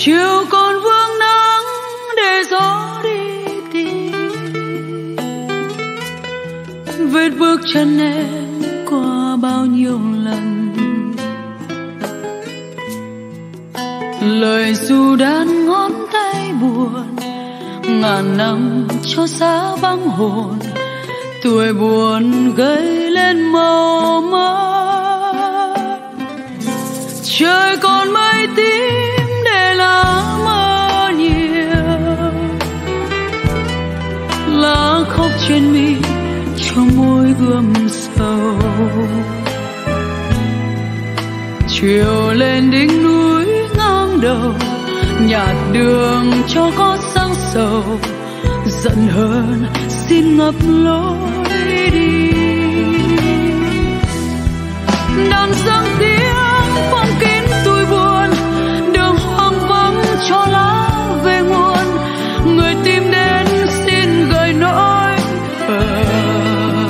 chiều còn vương nắng để gió đi tìm vết bước chân em qua bao nhiêu lần. Lời ru đan ngón tay buồn, ngàn năm cho xa vắng hồn, tuổi buồn gây lên màu mơ. Trời còn mây tím để lá mơ nhiều, lá khóc trên mi cho môi gươm sầu. Chiều lên đỉnh núi ngang đầu, nhạt đường cho có sáng sầu, giận hờn xin ngập lối đi. Đàn dâng tiếng phong kín tôi buồn, đường hoang vắng cho lá về nguồn, người tìm đến xin gợi nỗi hờn.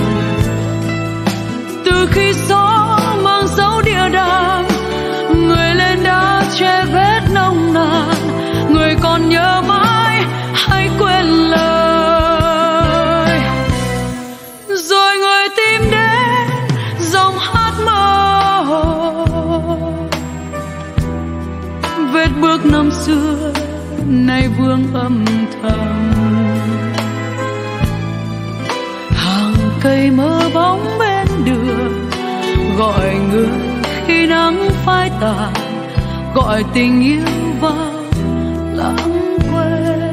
Từ khi gió mang dấu địa đàng, người lên đã che vết nồng nàn, người còn nhớ mãi hay quên lời. Rồi người tìm đến dòng hát mơ hồ, vết bước năm xưa nay vương âm thầm. Hàng cây mơ bóng bên đường gọi người khi nắng phai tàn, gọi tình yêu vào lãng quên.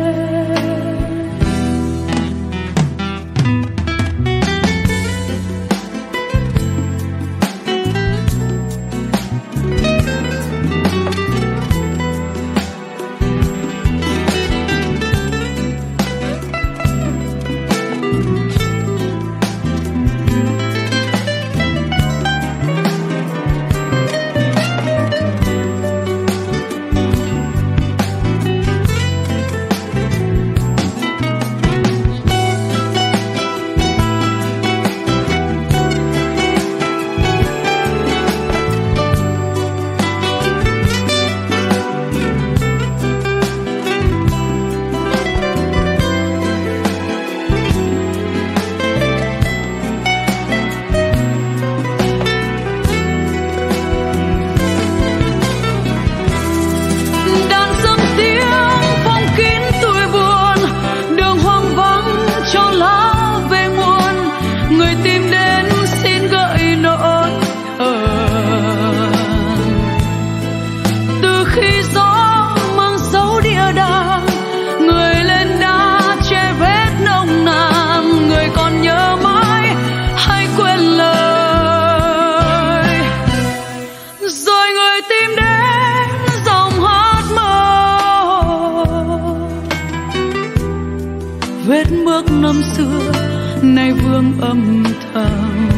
Vết bước năm xưa nay vương âm thầm.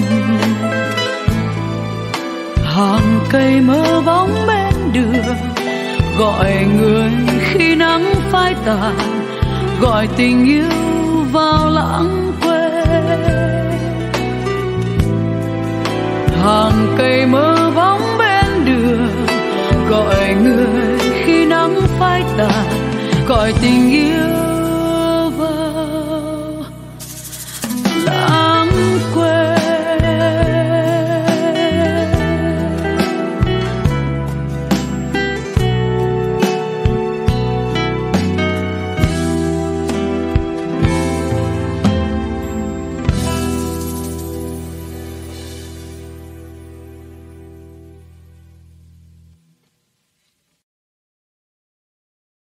Hàng cây mơ bóng bên đường gọi người khi nắng phai tàn, gọi tình yêu vào lãng quên. Hàng cây mơ bóng bên đường gọi người khi nắng phai tàn, gọi tình yêu